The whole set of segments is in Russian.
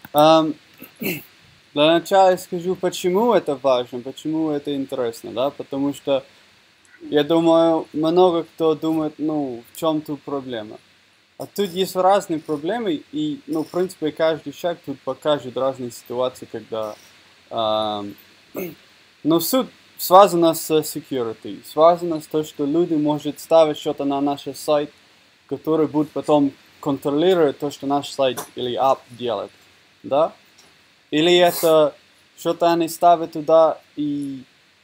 Ам, Для начала я скажу, почему это важно, почему это интересно, да, потому что я думаю, много кто думает, ну, в чем тут проблема. А тут есть разные проблемы, и, ну, в принципе, каждый шаг тут покажет разные ситуации, когда, ам, но суть связана с security, связана с том, что люди могут ставить что-то на наш сайт, который будет потом контролировать то, что наш сайт или app делает, да? Или это что-то они ставят туда и...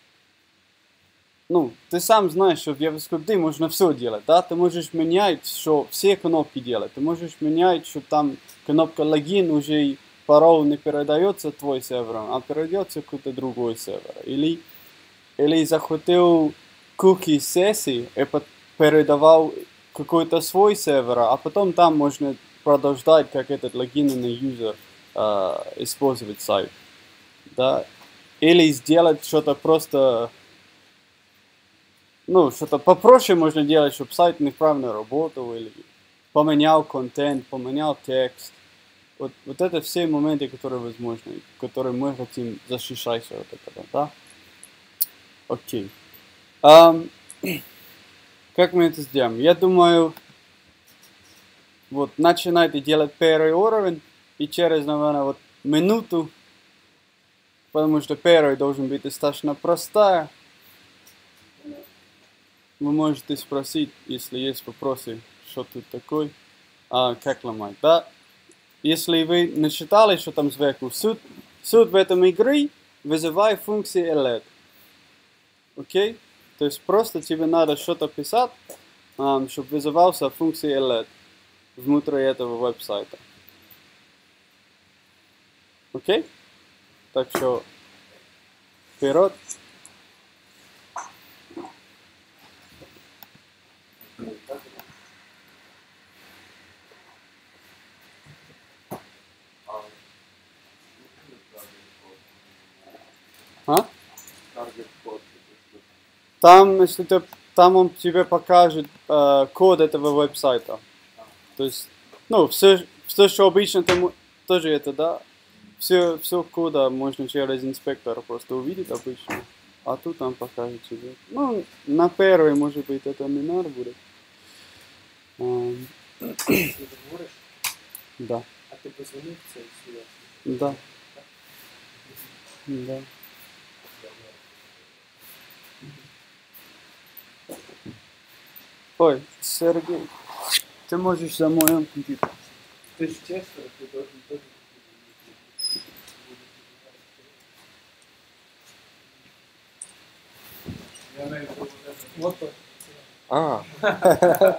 Ну, ты сам знаешь, что в JavaScript можно все делать, да? Ты можешь менять, что все кнопки делать. Ты можешь менять, что там кнопка логин уже пароль не передается твой сервер, а передается какой-то другой сервер. Или захватил куки сессии и передавал какой-то свой сервер, а потом там можно продолжать, как этот логинный юзер использовать сайт. Да? Или сделать что-то просто, ну, что-то попроще можно делать, чтобы сайт неправильно работал, или поменял контент, поменял текст. Вот это все моменты, которые возможны, которые мы хотим защищать от этого, да? Окей. Как мы это сделаем? Я думаю, вот начинайте делать первый уровень, и через, наверное, вот минуту, потому что первый должен быть достаточно простая. Вы можете спросить, если есть вопросы, что тут такое, как ломать, да? Если вы не читали, что там сверху, суть в этом игры вызывай функции LED. Окей? То есть просто тебе надо что-то писать, чтобы вызывался функции LED внутри этого веб-сайта. Окей? Так что вперед. Там, если ты, там он тебе покажет код этого веб-сайта. То есть, ну, все, что обычно там тоже это, да, все кода можно через инспектор просто увидеть обычно. А тут там покажет тебе. Ну, на первый, может быть, это не надо будет. Да. А ты позвонил в цель сюда? Да. Да. Ой, Сергей, ты можешь за моим компьютером. Ты же тестер, ты должен тоже... Я имею в виду вот этот мотор.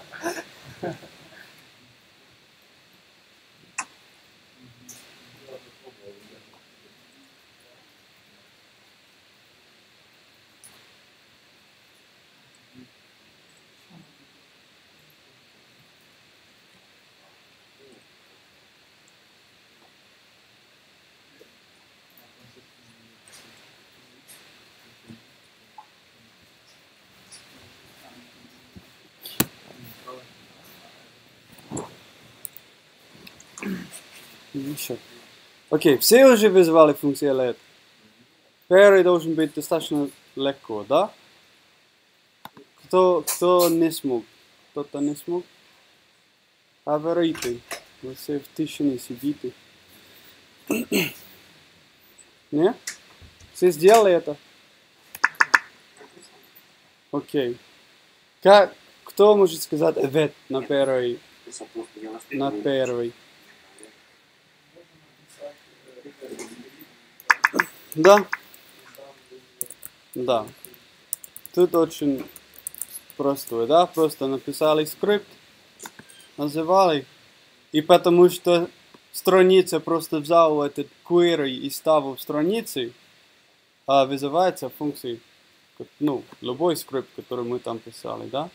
Еще. Окей, все уже вызвали функции LED. Первый должен быть достаточно легко, да? Кто не смог? Кто-то не смог? Говорите. Вы все в тишине сидите. Не? Все сделали это? Окей. Кто может сказать ответ на первый? На первый. Да? Да. Тут очень простой, да? Просто написали скрипт, называли, и потому что страница просто взял этот query и ставил в странице, вызывается функции, ну, любой скрипт, который мы там писали, да?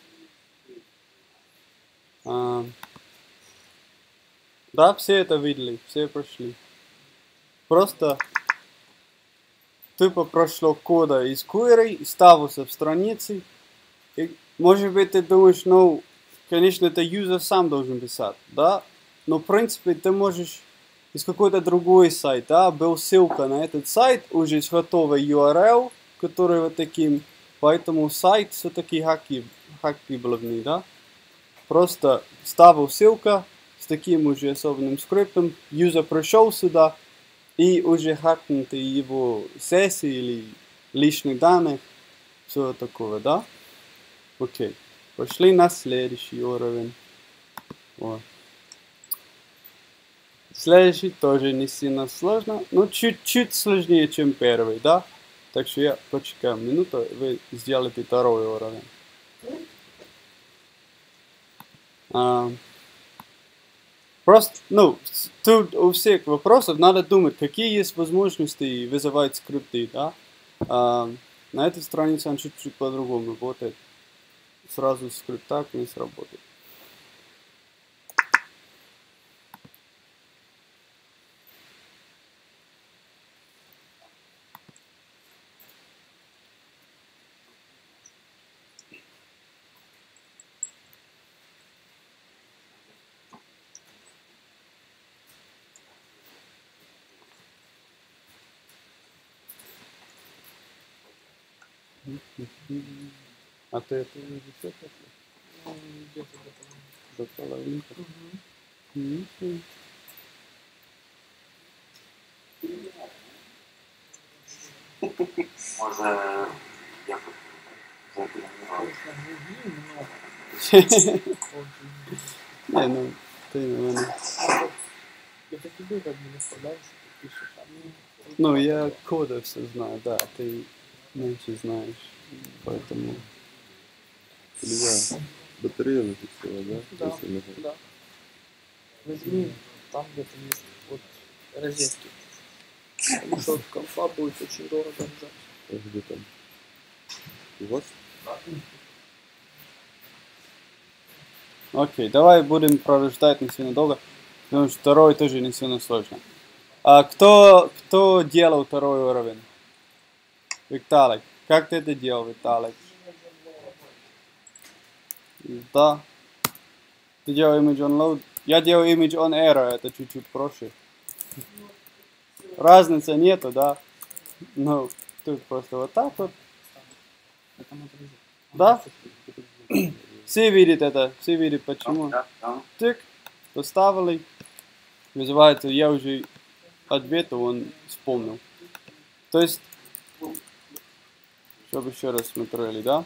Да, все это видели, все прошли. Просто тупо прошло кода из query, ставился в странице. И, может быть, ты думаешь, ну, конечно, это юзер сам должен писать, да? Но, в принципе, ты можешь из какой-то другой сайт, да, был ссылка на этот сайт, уже с готовой URL, который вот таким, поэтому сайт все-таки хакибельный, да. Просто ставил ссылка с таким уже особенным скриптом, юзер пришел сюда, и уже хакнутые его сессии или личные данные, все такое, да? Окей. Пошли на следующий уровень. Вот. Следующий тоже не сильно сложно, но чуть-чуть сложнее, чем первый, да? Так что я почекаю минуту, вы сделаете второй уровень. Просто, ну, тут у всех вопросов надо думать, какие есть возможности вызывать скрипты, да? На этой странице он чуть-чуть по-другому работает. Сразу скрипт так не сработает. А ты это уже все как-то? Где-то До половинки. Може, я Не, ну, ты, наверное. Это тебе как бы наставляешь, что ты пишешь, а мне... Ну, я коды все знаю, да, ты меньше знаешь, поэтому... Илья, батарея зафиксировала, да? Да, Если нужно. да. Возьми, там где-то есть вот розетки. Потому что от компа будет очень дорого взять. А где там? У вас? Окей, давай будем пророждать не сильно долго, потому что второй тоже не сильно сложно. А кто делал второй уровень? Виталик. Как ты это делал, Виталик? Да. Ты делал image on load. Я делал image on error, это чуть-чуть проще. Разницы нету, да? Ну, тут просто вот так вот. Да? Все видят это, все видят почему. Тык, поставили. Вызывается, я уже ответ, он вспомнил. То есть, чтобы еще раз смотрели, да?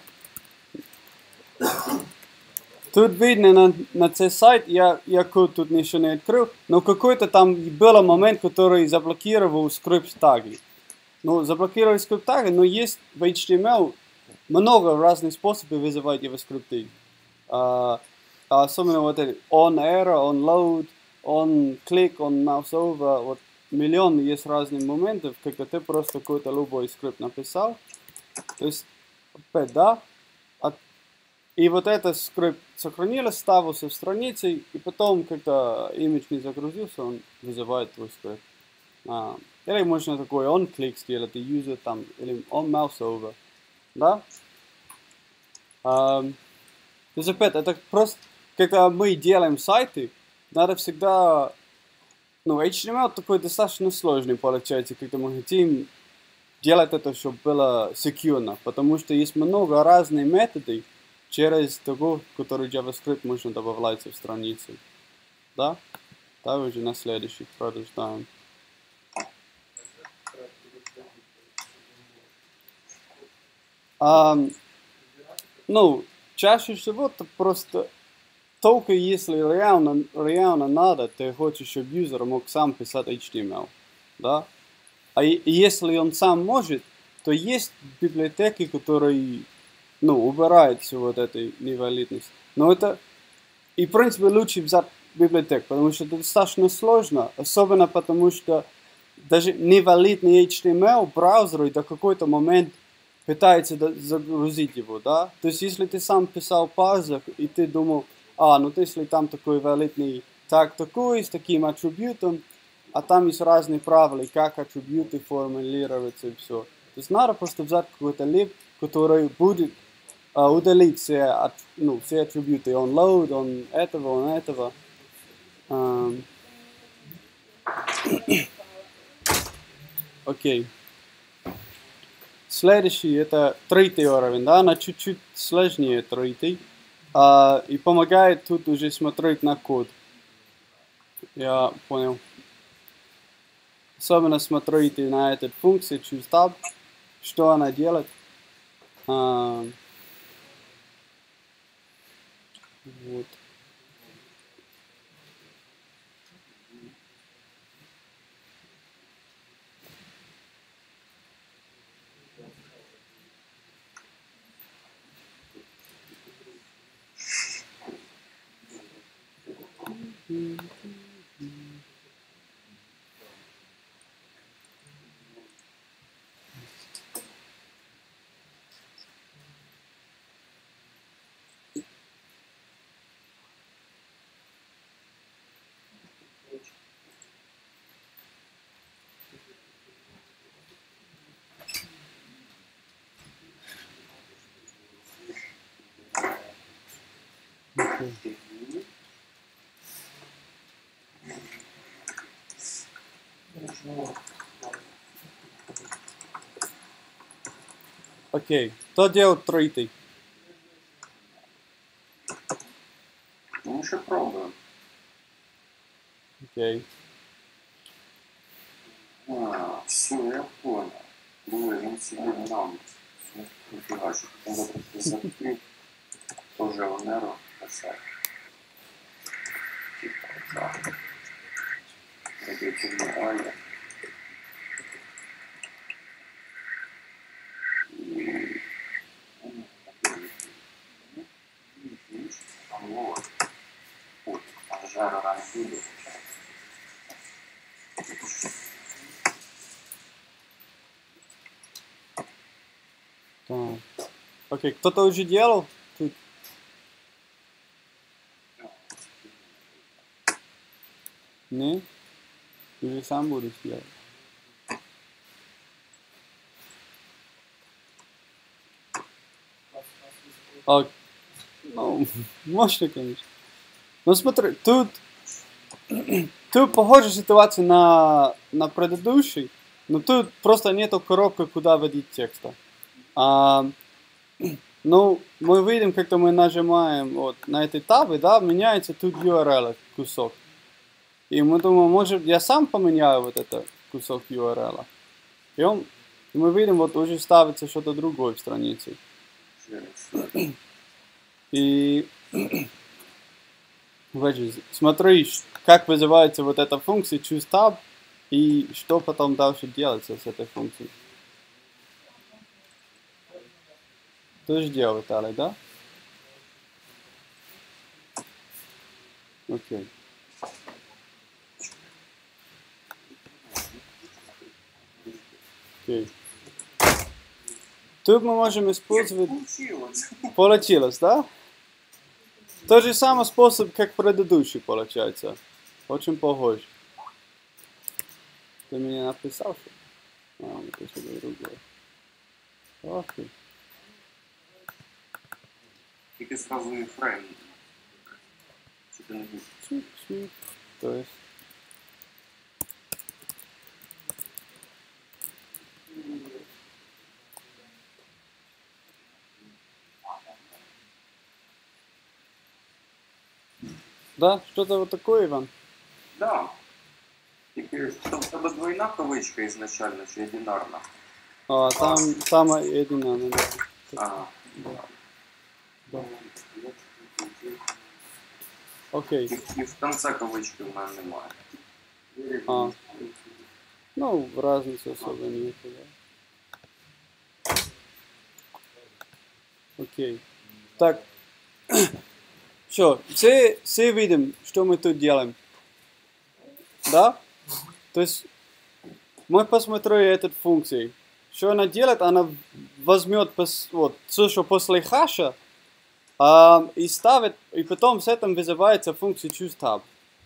Тут видно на цей сайт, я код тут еще не открыл, но какой-то там был момент, который заблокировал скрипт таги. Ну, заблокировали скрипт таги, но есть в HTML много разных способов вызывать его скрипты. Особенно вот эти on error, on load, on click, on mouse over, вот миллион есть разных моментов, когда ты просто какой-то любой скрипт написал. То есть, опять, да, и вот этот скрипт сохранился, ставился в странице, и потом, когда имидж не загрузился, он вызывает твой скрипт. Или можно такой on click сделать, и user там, или on mouse over, да? То есть, опять, это просто, когда мы делаем сайты, надо всегда, ну, HTML такой достаточно сложный получается, когда мы хотим делать это, чтобы было секьюрно, потому что есть много разных методов, через того, который JavaScript можно добавлять в страницу. Да? Да, уже на следующий продолжаем. Ну, чаще всего это просто только если реально надо, ты хочешь, чтобы юзер мог сам писать HTML. Да? А если он сам может, то есть библиотеки, которые убирает всю вот эту невалидность. Но это, и в принципе, лучше взять библиотек, потому что это достаточно сложно, особенно потому что даже невалидный HTML браузер до какой-то момент пытается загрузить его, да. То есть, если ты сам писал пазах, и ты думал, ну если там такой валидный так такой, с таким атрибутом, а там есть разные правила, как атрибуты формулироваться и все. То есть, надо просто взять какой-то lib, который будет удалить все атрибуты on load, on этого. Окей. Следующий это третий уровень, да, она чуть-чуть сложнее третий. И помогает тут уже смотреть на код. Я понял. Особенно смотрите на эту функцию choose_tab, что она делает. Вот. Окей. Что делает третий? Ну, еще пробуем. Окей. Все, я понял. Блин, он себе нам. Нифига, что потом просто закрыл. Тоже Онеро писать. Типа, да. Родители Аля. Вот. Вот. Жара рано будет. Так. Окей, кто-то уже делал? Тут. Не? Уже сам буду делать. Ну, мощно, конечно. Но смотри, тут похожая ситуация на предыдущий, но тут просто нету коробки, куда вводить текста. Ну, мы видим, как-то мы нажимаем вот на эти табы, да, меняется тут URL кусок. И мы думаем, может, я сам поменяю вот этот кусок URL. И мы видим, вот уже ставится что-то другое в странице. И смотри, как вызывается вот эта функция choose_tab и что потом дальше делается с этой функцией. Ты же делал, Виталий, да? Окей. Окей. Тут мы можем использовать... Получилось, да? Тот же самый способ, как предыдущий, получается. Очень похож. Ты мне написал, что? Это что-то другое. Окей. Тільки сразу і фрейм. Чи ти не будеш? Чуть-чуть. То есть... Да, что-то вот такое, Иван? Да. Тільки, що в тебе двойна кавичка ізначально, чи одинарна? Там самая единая, да. Ага. Да. Окей. І в кінці кавички в мене немає. Ну, разницы особо нет. Да. Окей. Так. Все, все видим, что мы тут делаем. Да? То есть мы посмотрели эту функцию. Что она делает? Она возьмет вот, все, что после хаша, и ставит, и потом с этим вызывается функция choose_tab.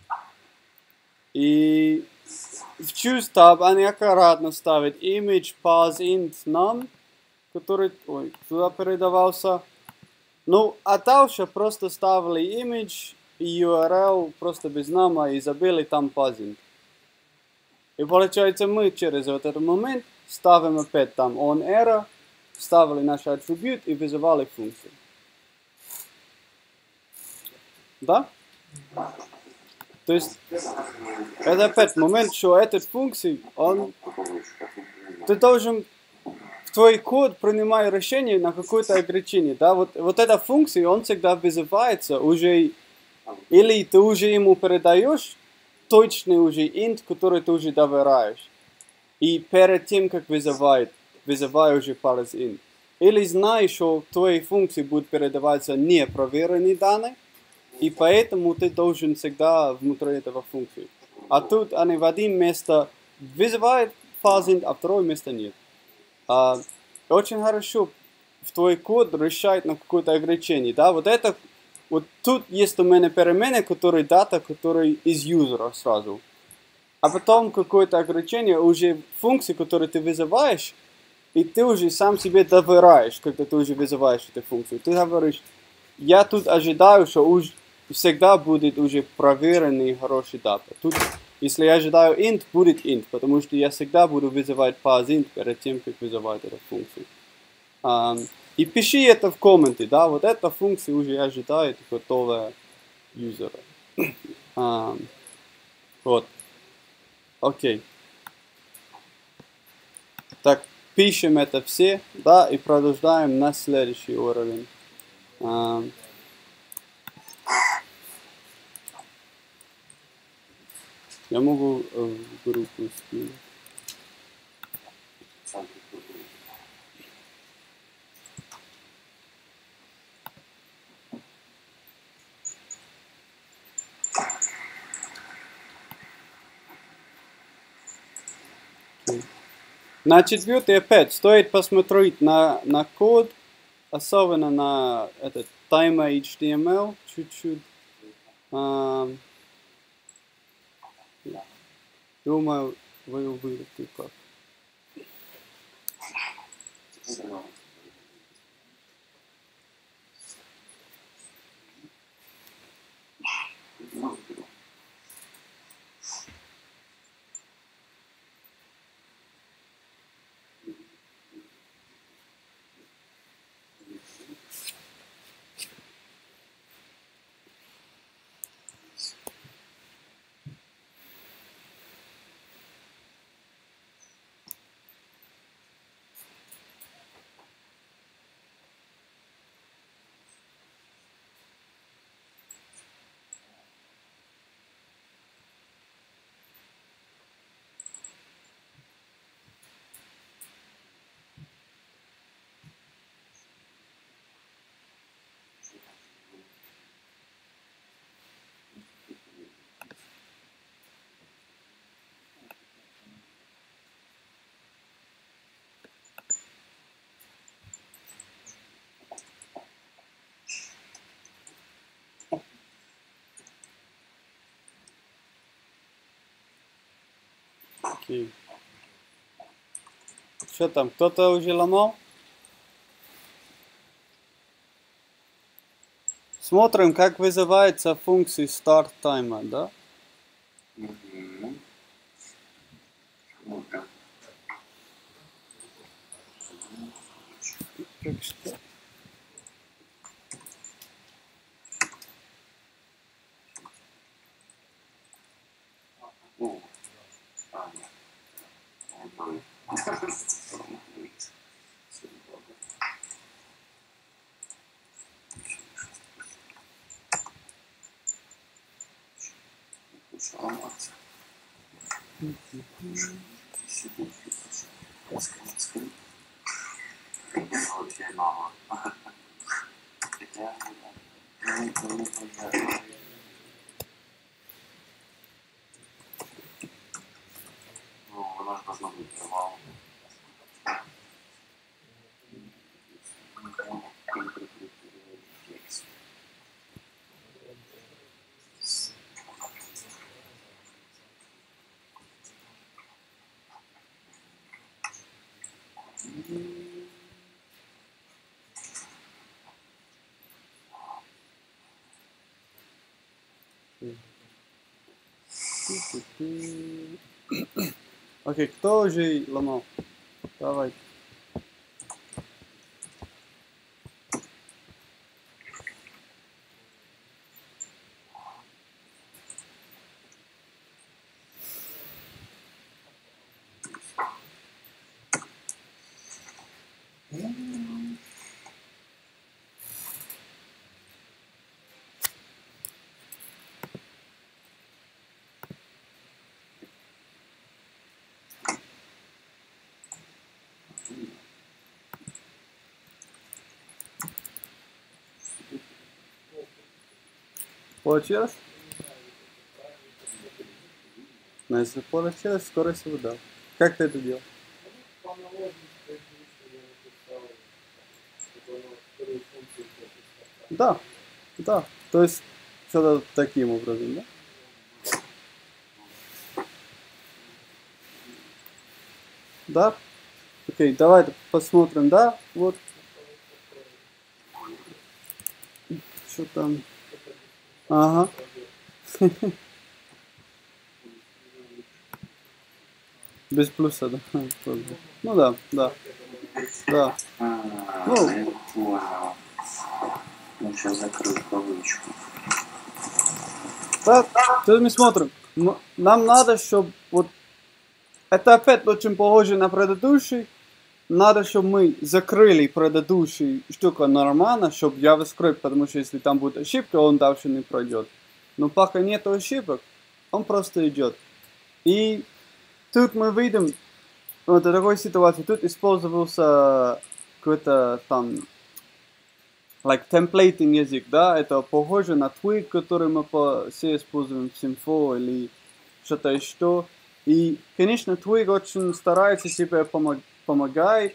И в choose_tab они аккуратно ставят image pass int none, который туда передавался. Ну, а дальше просто ставили image и URL просто без нама и забили там pass int. И получается, мы через вот этот момент ставим опять там on error, ставили наш атрибут и вызывали функцию. Да? То есть, это опять момент, что этот функций, ты должен в твой код принимать решение на какое-то ограничение. Да? Вот эта функция, он всегда вызывается уже, или ты уже ему передаешь точный уже int, который ты уже доверяешь. И перед тем, как вызывай уже parse int. Или знаешь, что в твоей функции будут передаваться непроверенные данные, и поэтому ты должен всегда внутри этого функции. А тут они в один место вызывают parse int, а в другое место нет. Очень хорошо в твой код решает на какое-то ограничение. Да? Вот тут есть у меня перемены, которые дата, которые из юзера сразу. А потом какое-то ограничение уже функции, которые ты вызываешь, и ты уже сам себе доверяешь, когда ты уже вызываешь эту функцию. Ты говоришь, я тут ожидаю, что всегда будет уже проверенный хороший дата. Тут, если я ожидаю int, будет int, потому что я всегда буду вызывать parse int перед тем, как вызывать эту функцию. И пиши это в комменты, да, вот эта функция уже ожидает готового юзера. Вот. Окей. Так, пишем это все, да, и продолжаем на следующий уровень. Я могу в группу скинуть. На четвертый опять стоит посмотреть на код, особенно на этот timer HTML чуть-чуть. Думаю, вы увидите как. Окей. Что там, кто-то уже ломал? Смотрим, как вызывается функция start timer, да? Как что? Окей, кто уже ломал? Давай. Получилось? Но если получилось, скорость выдал. Как ты это делал? Да, да. То есть что-то таким образом, да? Да? Окей, давай посмотрим, да? Вот. Что там? Ага. Без плюса, да? Ну да, да. Да. Ну. Я понял. Я сейчас закрою кавычку. Да, тут мы смотрим. Нам надо, чтобы вот это опять очень похоже на предыдущий. Надо, чтобы мы закрыли предыдущий штуку нормально, чтобы JavaScript, потому что если там будет ошибка, он дальше не пройдет. Но пока нет ошибок, он просто идет. И тут мы видим, вот в такой ситуации, тут использовался какой-то там, templating язык, да, это похоже на Twig, который мы все используем в Symfony или что-то еще. И, конечно, Twig очень старается тебе помогает,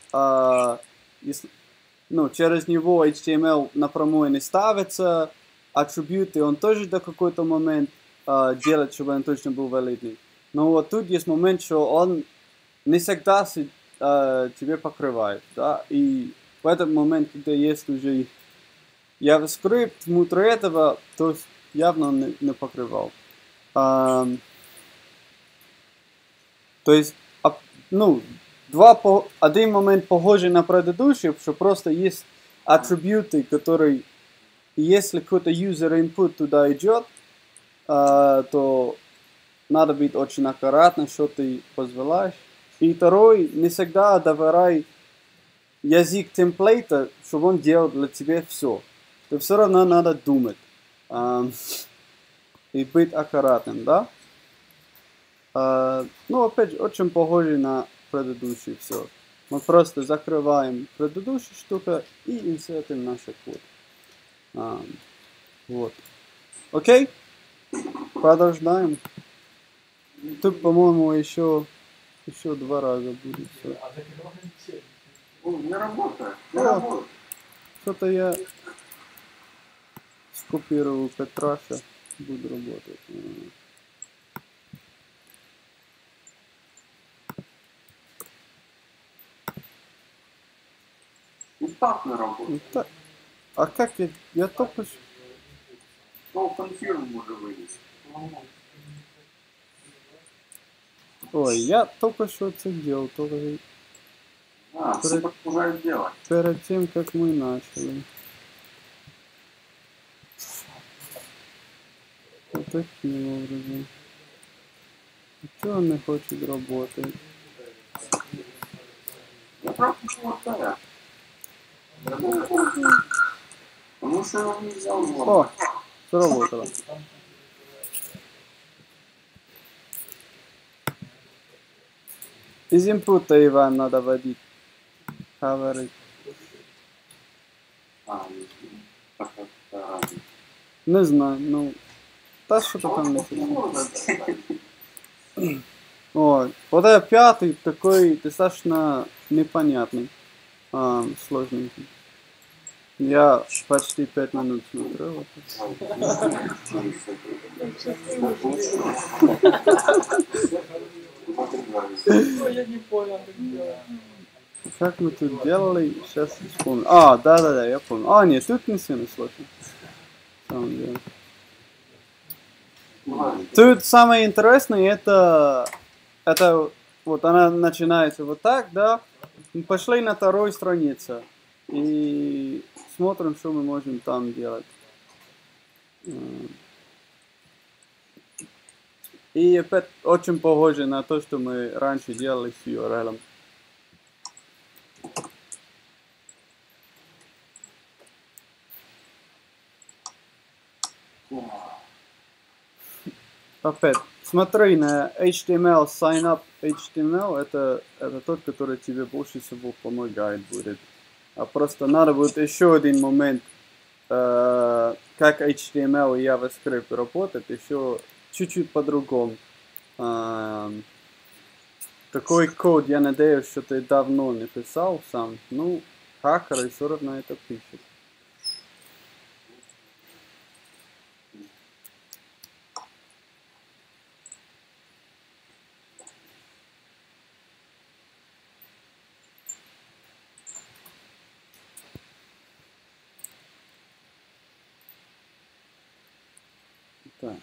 через него HTML напрямую не ставится, атрибуты он тоже до какой-то момент делает, чтобы он точно был валидный. Но вот тут есть момент, что он не всегда тебе покрывает, да, и в этот момент, когда есть уже JavaScript внутри этого, то явно не покрывал. То есть, один момент похожий на предыдущий, что просто есть атрибуты, которые, если какой-то user input туда идет, то надо быть очень аккуратным, что ты позволяешь. И второй, не всегда доверяй язык темплейта, чтобы он делал для тебя все. То все равно надо думать и быть аккуратным, да? Опять же, очень похоже на предыдущий все. Мы просто закрываем предыдущую штуку и инсертим наш код. Вот. Окей? Продолжаем. Тут, по-моему, еще 2 раза будет. Все. Не работает. Что-то я скопировал Петраша. Буду работать. И так не работает. Так. А как я только что... Ну, конфирм уже вынес. Ой, я только что это делал. Все продолжают делать. Перед тем, как мы начали. Вот таким образом. Что он не хочет работать? Я правда не хватает. Потому что он не взял его. О, сработало. Из инпута Иван надо вводить. Говорить. Не знаю, да что-то там не слышно. Ой, вот это 5-й такой достаточно непонятный, сложненький. Я почти 5 минут смотрел. Я не понял, как делать. Как мы тут делали? Сейчас вспомню. Да, я помню. Нет, тут не сильно сложно. На самом деле. Тут самое интересное это вот она начинается вот так, да. Мы пошли на второй странице и смотрим, что мы можем там делать. И опять очень похоже на то, что мы раньше делали с URL. Опять, смотри на HTML, sign up HTML, это тот, который тебе больше всего помогает будет. А просто надо будет еще один момент, как HTML и JavaScript работает, еще чуть-чуть по-другому. Такой код, я надеюсь, что ты давно не писал сам. Ну, хакеры все равно это пишут. Так.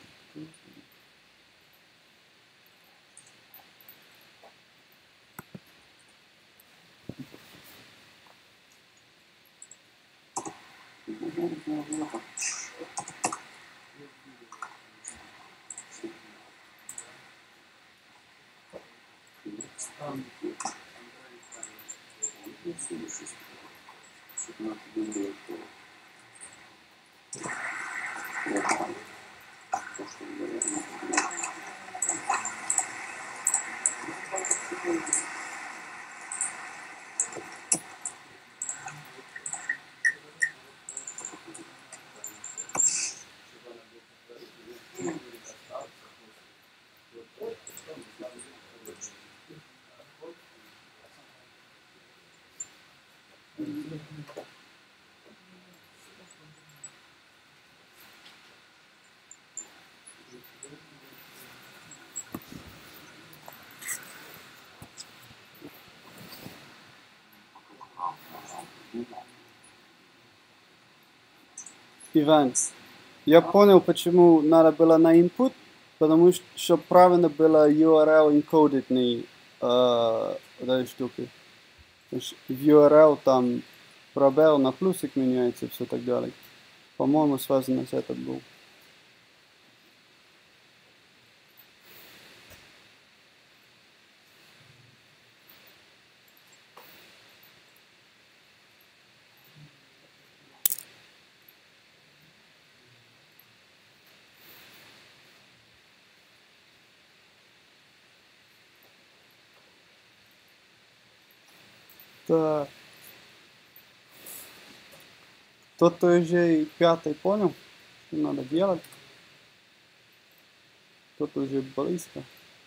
Иван, я понял, почему надо было на input, потому что, чтобы правильно было URL encoded этой штуки. В URL там пробел на плюсик меняется и все так далее. По-моему, связано с этим был. Так. Кто-то уже пятый понял, что надо делать. Кто-то уже близко.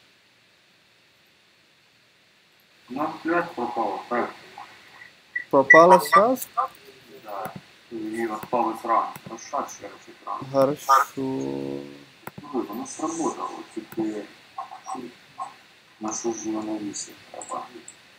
У нас связь пропала, так? Пропала связь? Да. И осталось рано. Прошедший раз экран. Хорошо. Ну, оно сработало. Теперь нашу журналисту пропали.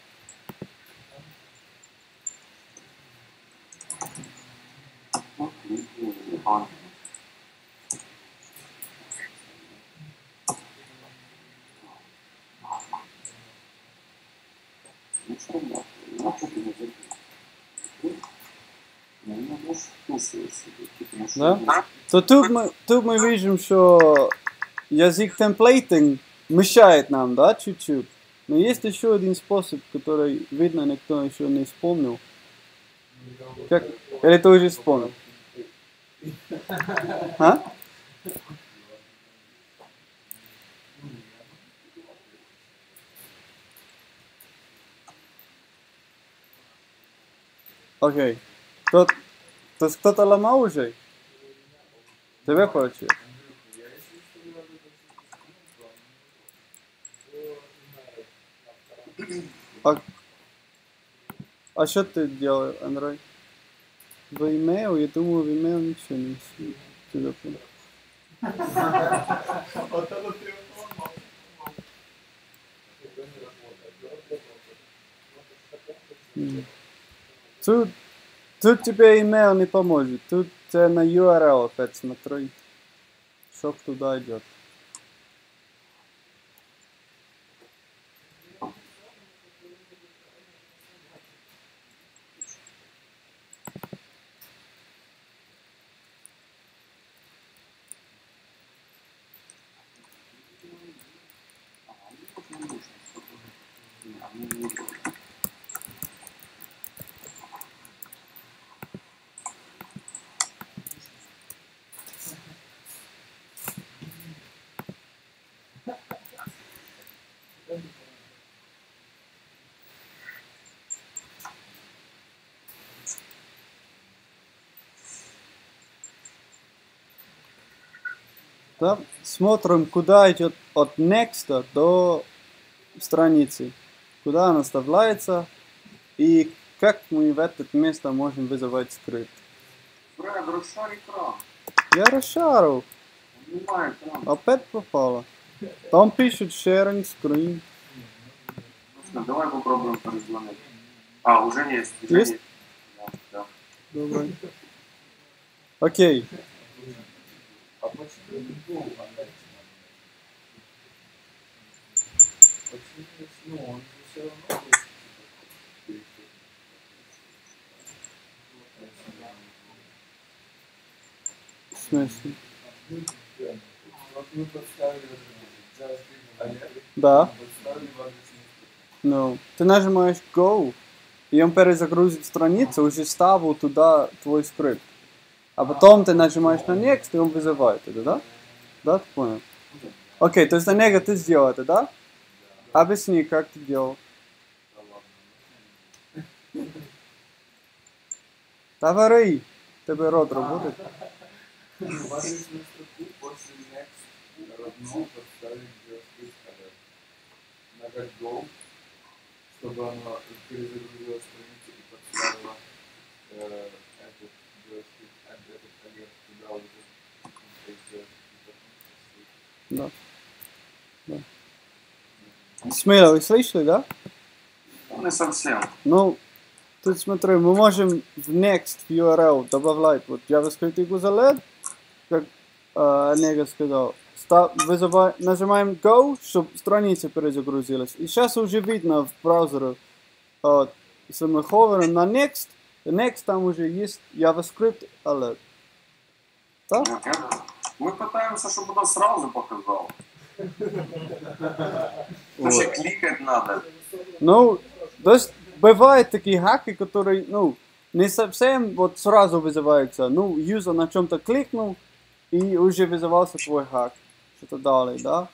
Да? То тут мы видим, что язык темплейтинг мешает нам, да, чуть-чуть. Но есть еще один способ, который, видно, никто еще не вспомнил. Как? Или ты уже вспомнил? А? Окей. Кто-то ломал уже? Тебе получилось? А что ты делал, Андрей? В email? Я думаю, в email ничего не телефон. Тут тебе email не поможет. Тут на URL опять смотри. Что туда идет. Да? Смотрим, куда идет от next до страницы. Куда она вставляется и как мы в это место можем вызывать скрипт. Фред, расшарь экран. Я расшарил. Снимай экран. Опять попало. Там пишет sharing screen. Ну, давай попробуем перезвонить. А, уже есть. Уже Есть? есть. Да. Добрый. Окей. А почему не был отдать? Почему, ну, он же все равно есть. В смысле? Вот мы подставили Да. подставили в адресный Ну, ты нажимаешь Go, и он перезагрузит страницу, уже ставил туда твой скрипт. А потом ты нажимаешь на Next, и он вызывает это, да? Да, ты понял? Окей, то есть на него ты сделал это, да? Объясни, как ты делал. Говори. Тебе рот работает? В адресную строку после next родно подставить JavaScript alert. Нажать Go, чтобы она перезагрузила страницу и подставила этот JavaScript alert туда уже. Да. Да. Смело, вы слышали, да? Ну, не совсем. Ну, тут смотри, мы можем в next URL добавлять вот JavaScript equals как Олега сказал. Нажимаем Go, чтобы страница перезагрузилась. И сейчас уже видно в браузере, если мы ховерим на Next, Next там уже есть JavaScript alert. Да? Мы пытаемся, чтобы она сразу показала. Вот. Вообще кликать надо. Ну, то есть бывают такие хаки, которые, ну, не совсем вот сразу вызываются. Ну, юзер на чем-то кликнул, и уже вызывался твой хак. Что-то далее, да?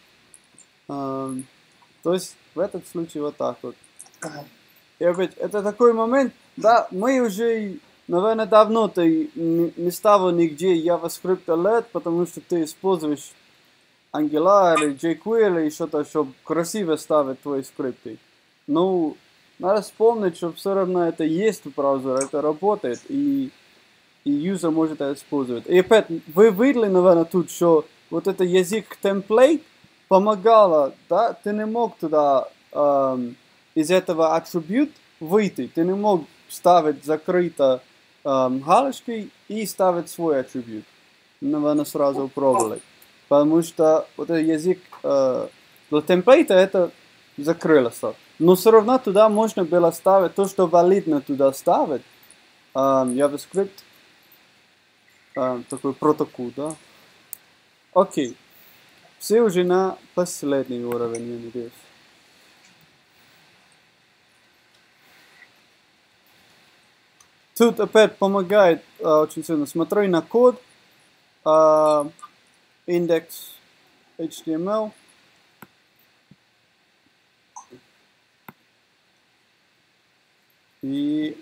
То есть в этот случай вот так вот. И опять, это такой момент, да, мы уже, наверное, давно ты не ставил нигде JavaScript alert, потому что ты используешь Angular или jQuery или что-то, чтобы красиво ставить твои скрипты. Ну, надо вспомнить, что все равно это есть в браузере, это работает, и юзер может это использовать. И опять, вы видели, наверное, тут, что вот это язык template помогало, да, ты не мог туда из этого attribute выйти, ты не мог ставить закрыто галочкой и ставить свой attribute. Наверное, сразу пробовали. Потому что вот этот язык для темплейта это закрылось. Но все равно туда можно было ставить то, что валидно туда ставить. JavaScript, такой протокол, да. Окей. Все уже на последний уровень, я надеюсь. Тут опять помогает очень сильно. Смотри на код. Индекс HTML. И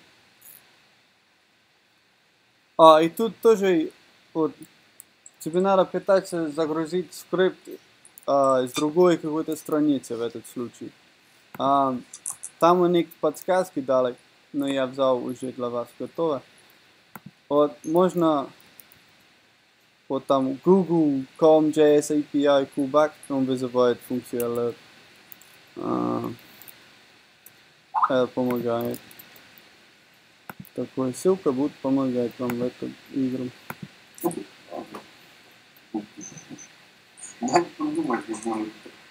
тут тоже вот, тебе надо пытаться загрузить скрипт с другой какой-то страницы в этот случай. Там у них подсказки дали, но я взял уже для вас готово. Вот можно вот там Google.com JS API callback, он вызывает функцию alert. Это помогает. Такая ссылка будет помогать вам в этом играм. Дай подумать, не знаю.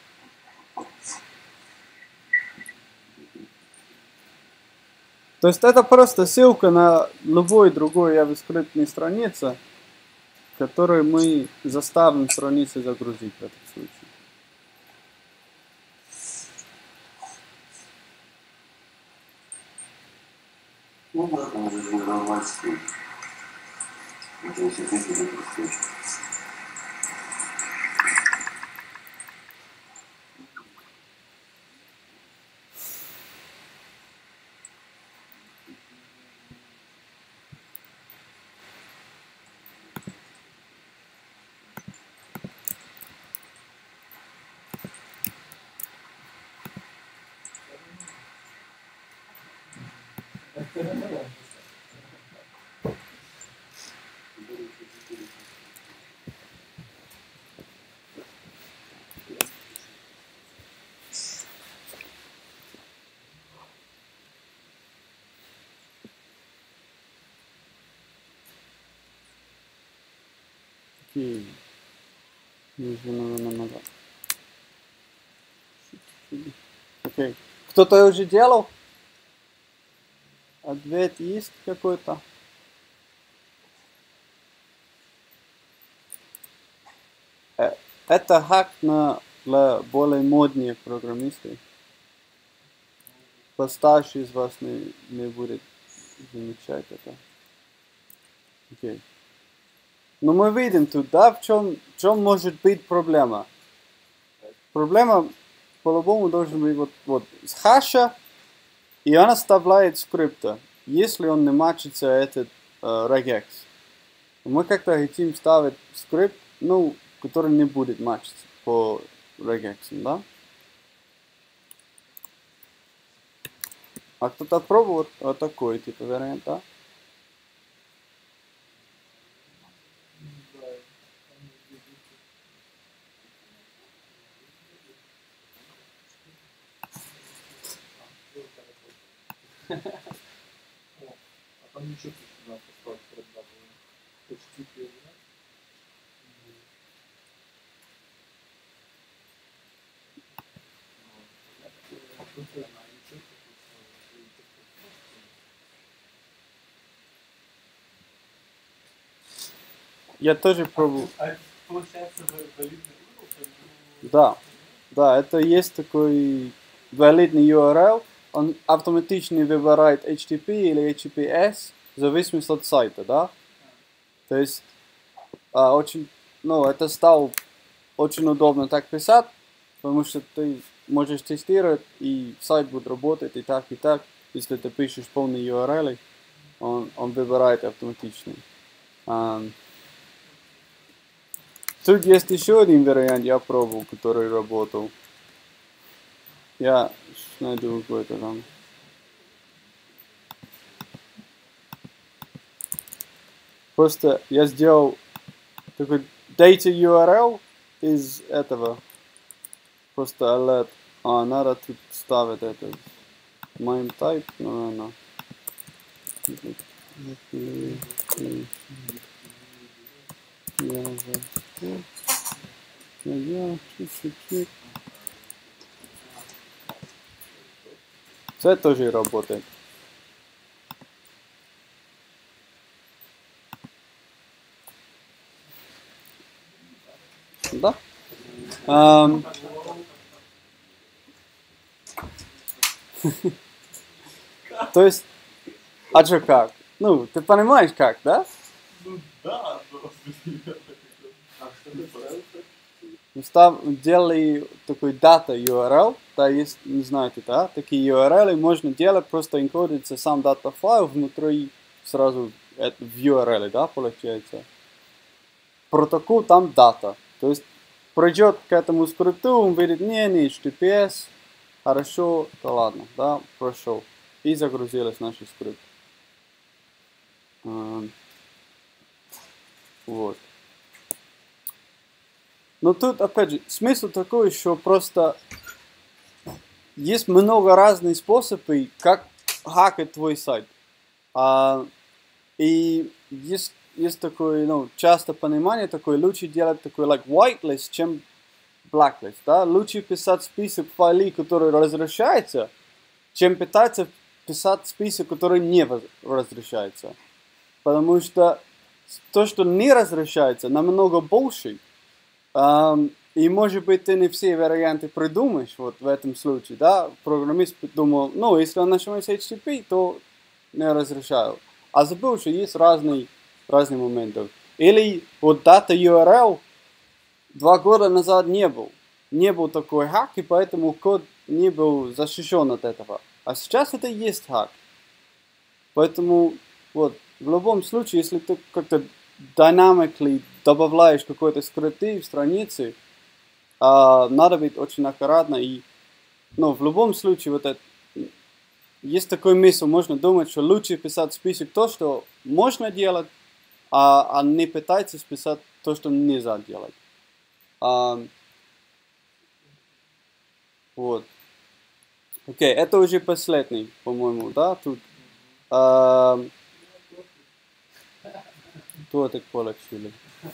То есть это просто ссылка на любой другой JavaScript странице, которую мы заставим страницу загрузить в этом случае. Ну да, там уже взорвать стиль. Это если ты тебе приходишь. Окей. Нужно, наверное, назад. Окей. Кто-то уже делал? Ответ есть какой-то? Это хак для более модных программистов. Постарше из вас не будет замечать это. Окей. Но мы видим тут, да, в чем может быть проблема. Проблема по-любому должен быть вот с хаша, и он оставляет скрипта, если он не матчится этот regex. Мы как-то хотим ставить скрипт, ну, который не будет матчиться по regex, да? А кто-то пробовал вот такой типа вариант, да? А там ничего сюда поставить предлагаю. HTTP, да? Я тоже пробовал. А это получается валидный URL? Да, да, это есть такой валидный URL, он автоматически выбирает HTTP или HTTPS в зависимости от сайта, да? То есть очень, ну, это стало очень удобно так писать, потому что ты можешь тестировать, и сайт будет работать и так, и так. Если ты пишешь полный URL, он выбирает автоматически. Тут есть еще один вариант, я пробовал, который работал. Я найду какой-то там. Просто я сделал такой data URL из этого. Просто alert. Надо тут ставить это. Main type, наверное. Все тоже работает. Да? То есть, а что как? Ну, ты понимаешь как, да? Ну да, но... Делали такой data URL, да, есть, не знаете, да, такие URL можно делать, просто энкодится сам дата файл внутри сразу в URL, да, получается. Протокол там дата, то есть пройдет к этому скрипту, он видит, не HTTPS, хорошо, то ладно, да, прошел. И загрузилась наш скрипт. Вот. Но тут, опять же, смысл такой, что просто есть много разных способов, как хакать твой сайт. И есть такое, ну, часто понимание такое, лучше делать такой, like, whitelist, чем blacklist, да? Лучше писать список файлов, которые разрешаются, чем пытаться писать список, который не разрешается. Потому что то, что не разрешается, намного больше. И, может быть, ты не все варианты придумаешь вот в этом случае, да? Программист думал, ну, если он нажимает HTTP, то не разрешаю. А забыл, что есть разные моменты. Или вот дата URL 2 года назад не был. Не был такой хак, и поэтому код не был защищен от этого. А сейчас это и есть хак. Поэтому вот в любом случае, если ты как-то dynamically добавляешь какой-то скрипты в странице, надо быть очень аккуратно. И, ну, в любом случае, вот это, есть такой мысль, можно думать, что лучше писать список то, что можно делать, а не пытаться писать то, что нельзя делать. Вот. Окей, это уже последний, по-моему, да, тут. Кто так получили?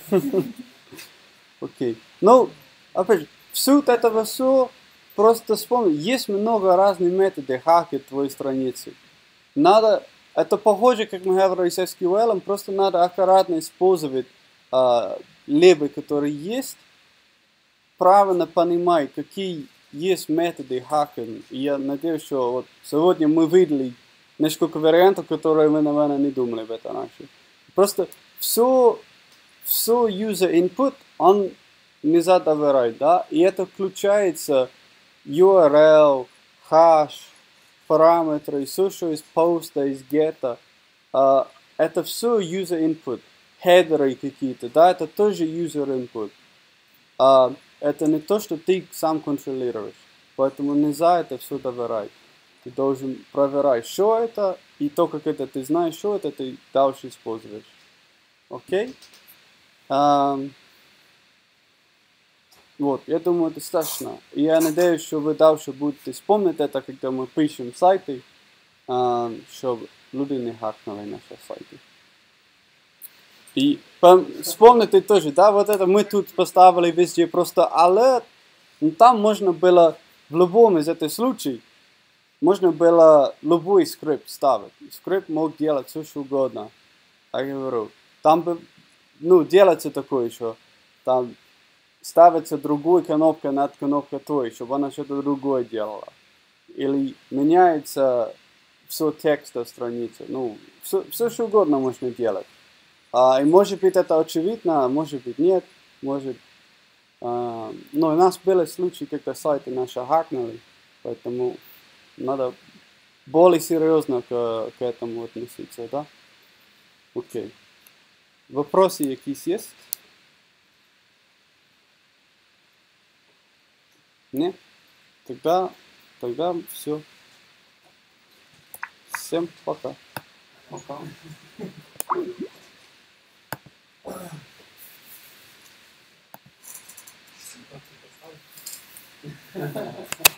Окей. Ну, опять же, суть этого все, просто вспомни, есть много разных методов хакать твои страницы. Надо, это похоже, как мы говорили с SQL, просто надо аккуратно использовать либо, которые есть, правильно понимать, какие есть методы хакинга. И я надеюсь, что вот сегодня мы видели несколько вариантов, которые мы, наверное, не думали об этом раньше. Просто все user input, он нельзя доверять, да, и это включается URL, hash, параметры, все, что из поста, из гетто, это все user input, хедеры какие-то, да, это тоже user input. Это не то, что ты сам контролируешь, поэтому нельзя это все доверять. Ты должен проверять, что это, и то, как это ты знаешь, что это, ты дальше используешь. Окей? Вот, я думаю, достаточно. И я надеюсь, что вы дальше будете вспомнить это, когда мы пишем сайты, чтобы люди не хакнули наши сайты. И вспомните тоже, да, вот это мы тут поставили везде просто alert, но там можно было в любом из этих случаев, можно было любой скрипт ставить. Скрипт мог делать все, что угодно. Я говорю, там бы, ну, делается такое еще, там ставится другая кнопка над кнопкой той, чтобы она что-то другое делала. Или меняется все текст страницы. Ну, все, что угодно можно делать. И может быть это очевидно, а может быть нет. Может, но у нас были случаи, когда сайты наши хакнули, поэтому надо более серьезно к этому относиться, да? Окей. Вопросы якісь есть? Нет? Тогда все. Всем пока. Пока.